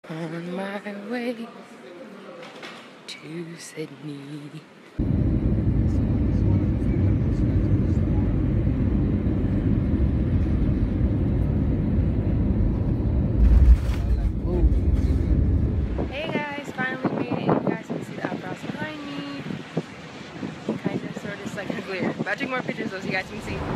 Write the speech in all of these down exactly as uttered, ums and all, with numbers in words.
On my way to Sydney. Hey guys, finally made it. You guys can see the eyebrows behind me. Kind of, sort of, it's like a glare. But I'll take more pictures so you guys can see.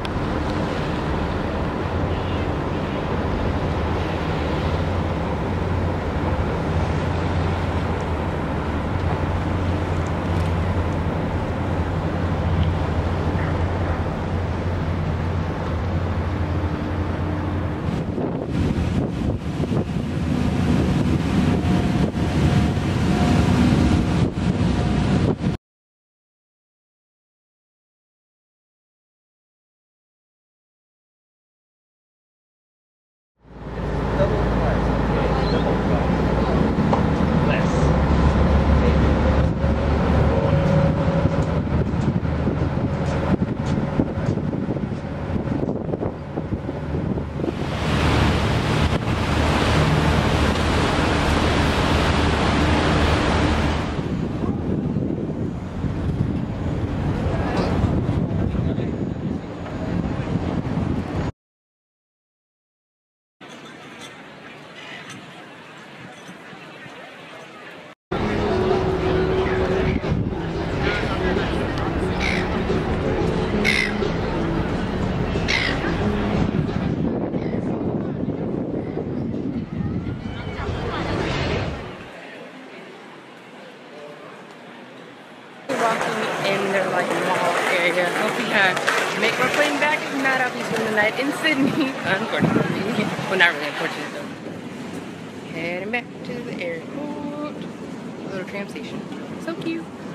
Walking in their like mall area. Hope we have make our plane back. If not, I'll be spending the night in Sydney. Unfortunately. Well, not really unfortunate though. Heading back to the airport. A little tram station. So cute.